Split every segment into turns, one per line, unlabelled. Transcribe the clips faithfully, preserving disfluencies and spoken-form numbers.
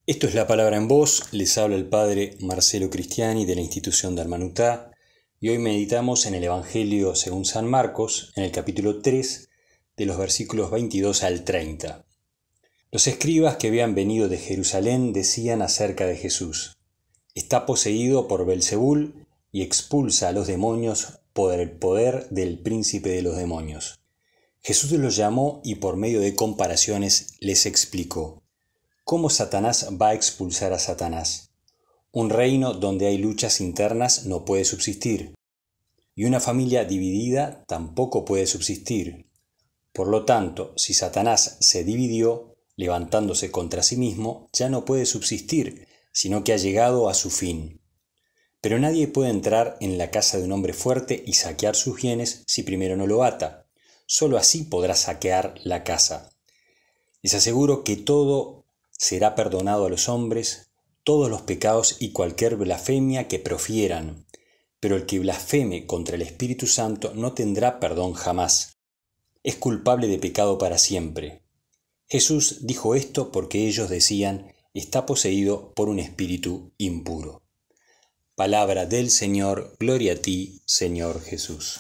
Esto es La Palabra en Voz, les habla el padre Marcelo Cristiani de la institución Dharmanutá y hoy meditamos en el Evangelio según San Marcos, en el capítulo tres, de los versículos veintidós al treinta. Los escribas que habían venido de Jerusalén decían acerca de Jesús: está poseído por Belzebul y expulsa a los demonios por el poder del príncipe de los demonios. Jesús los llamó y por medio de comparaciones les explicó: ¿cómo Satanás va a expulsar a Satanás? Un reino donde hay luchas internas no puede subsistir, y una familia dividida tampoco puede subsistir. Por lo tanto, si Satanás se dividió, levantándose contra sí mismo, ya no puede subsistir, sino que ha llegado a su fin. Pero nadie puede entrar en la casa de un hombre fuerte y saquear sus bienes si primero no lo ata. Solo así podrá saquear la casa. Les aseguro que todo será perdonado a los hombres, todos los pecados y cualquier blasfemia que profieran, pero el que blasfeme contra el Espíritu Santo no tendrá perdón jamás. Es culpable de pecado para siempre. Jesús dijo esto porque ellos decían: está poseído por un espíritu impuro. Palabra del Señor, gloria a ti, Señor Jesús.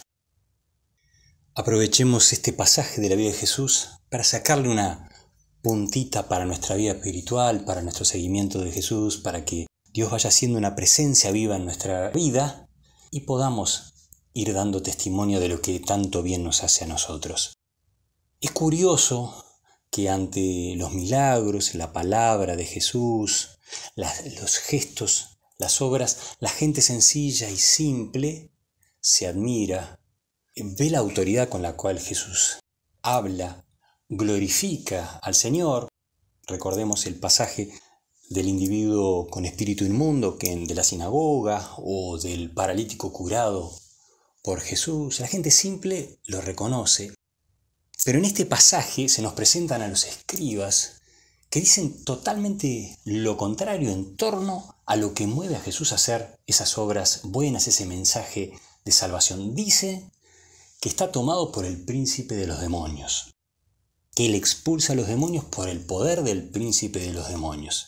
Aprovechemos este pasaje de la vida de Jesús para sacarle una puntita para nuestra vida espiritual, para nuestro seguimiento de Jesús, para que Dios vaya siendo una presencia viva en nuestra vida y podamos ir dando testimonio de lo que tanto bien nos hace a nosotros. Es curioso que ante los milagros, la palabra de Jesús, las, los gestos, las obras, la gente sencilla y simple se admira, ve la autoridad con la cual Jesús habla, glorifica al Señor. Recordemos el pasaje del individuo con espíritu inmundo que de la sinagoga o del paralítico curado por Jesús. La gente simple lo reconoce. Pero en este pasaje se nos presentan a los escribas que dicen totalmente lo contrario en torno a lo que mueve a Jesús a hacer esas obras buenas, ese mensaje de salvación. Dice que está tomado por el príncipe de los demonios, que él expulsa a los demonios por el poder del príncipe de los demonios.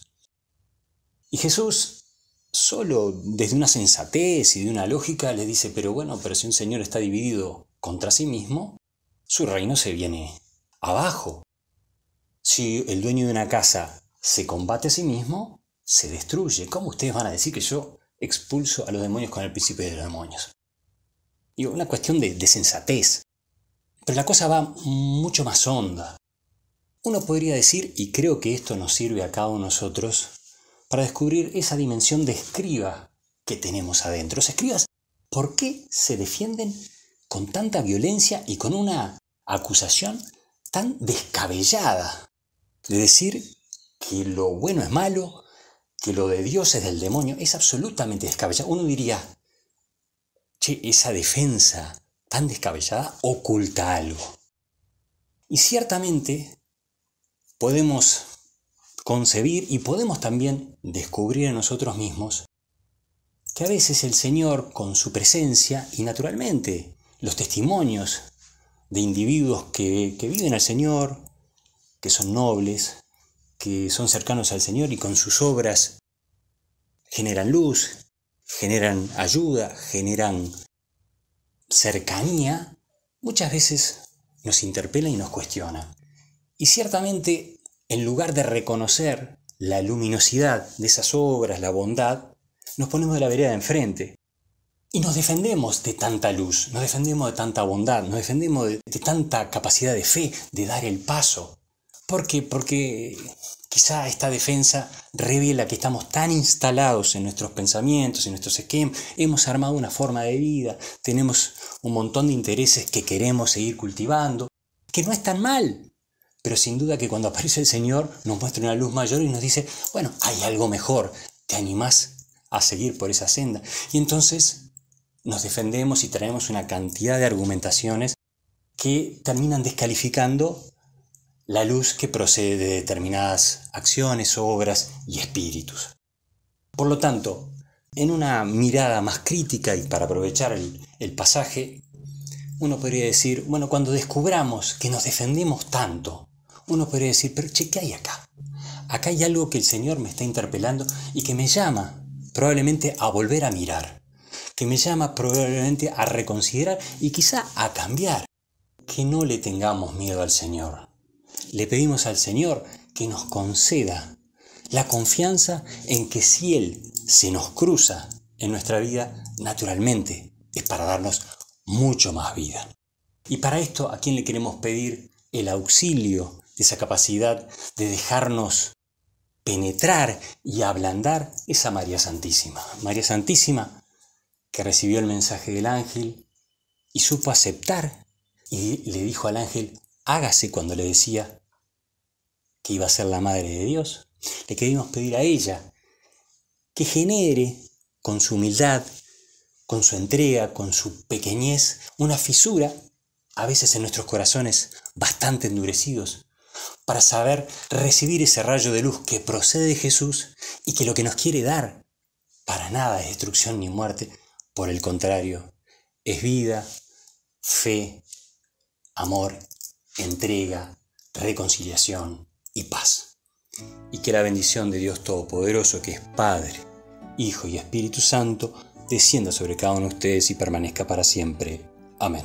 Y Jesús, solo desde una sensatez y de una lógica, le dice: pero bueno, pero si un señor está dividido contra sí mismo, su reino se viene abajo. Si el dueño de una casa se combate a sí mismo, se destruye. ¿Cómo ustedes van a decir que yo expulso a los demonios con el príncipe de los demonios? Digo, una cuestión de, de sensatez. Pero la cosa va mucho más honda. Uno podría decir, y creo que esto nos sirve a cada uno de nosotros, para descubrir esa dimensión de escriba que tenemos adentro. Los escribas, ¿por qué se defienden con tanta violencia y con una acusación tan descabellada de decir que lo bueno es malo, que lo de Dios es del demonio? Es absolutamente descabellado. Uno diría: che, esa defensa tan descabellada oculta algo. Y ciertamente podemos concebir y podemos también descubrir en nosotros mismos que a veces el Señor, con su presencia y naturalmente los testimonios de individuos que, que viven al Señor, que son nobles, que son cercanos al Señor y con sus obras generan luz, generan ayuda, generan cercanía, muchas veces nos interpela y nos cuestiona. Y ciertamente, en lugar de reconocer la luminosidad de esas obras, la bondad, nos ponemos de la vereda de enfrente y nos defendemos de tanta luz, nos defendemos de tanta bondad, nos defendemos de, de tanta capacidad de fe, de dar el paso. ¿Por qué? Porque quizá esta defensa revela que estamos tan instalados en nuestros pensamientos, en nuestros esquemas, hemos armado una forma de vida, tenemos un montón de intereses que queremos seguir cultivando, que no es tan mal, pero sin duda que cuando aparece el Señor nos muestra una luz mayor y nos dice: bueno, hay algo mejor, ¿te animás a seguir por esa senda? Y entonces nos defendemos y traemos una cantidad de argumentaciones que terminan descalificando la luz que procede de determinadas acciones, obras y espíritus. Por lo tanto, en una mirada más crítica y para aprovechar el, el pasaje, uno podría decir, bueno, cuando descubramos que nos defendemos tanto, uno podría decir, pero che, ¿qué hay acá? acá hay algo que el Señor me está interpelando y que me llama probablemente a volver a mirar, que me llama probablemente a reconsiderar y quizá a cambiar. Que no le tengamos miedo al Señor. Le pedimos al Señor que nos conceda la confianza en que si Él se nos cruza en nuestra vida, naturalmente es para darnos mucho más vida. Y para esto, ¿a quién le queremos pedir el auxilio de esa capacidad de dejarnos penetrar y ablandar? Es a María Santísima. María Santísima, que recibió el mensaje del ángel y supo aceptar, y le dijo al ángel, hágase, cuando le decía que iba a ser la Madre de Dios. Le queremos pedir a ella que genere con su humildad, con su entrega, con su pequeñez, una fisura, a veces en nuestros corazones bastante endurecidos, para saber recibir ese rayo de luz que procede de Jesús y que lo que nos quiere dar para nada es destrucción ni muerte, por el contrario, es vida, fe, amor, entrega, reconciliación y paz. Y que la bendición de Dios Todopoderoso, que es Padre, Hijo y Espíritu Santo, descienda sobre cada uno de ustedes y permanezca para siempre. Amén.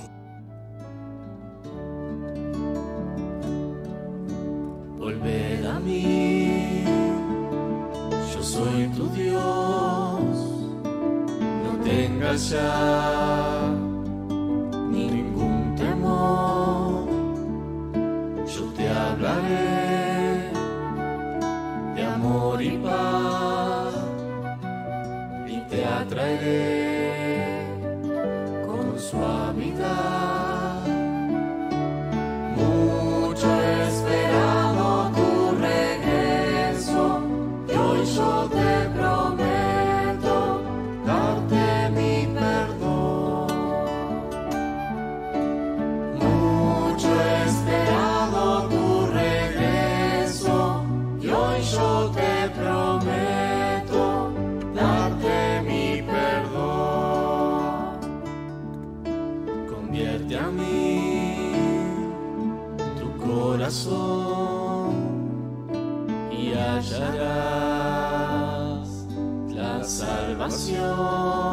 Volved a mí, yo soy tu Dios, no tengas ya ningún temor, yo te hablaré de amor y paz y te atraeré con suavidad. Mucho he esperado tu regreso y hoy yo te prometo darte mi perdón. Mucho he esperado tu regreso y hoy yo te prometo darte mi perdón. Convierte a mí tu corazón y hallarás la salvación.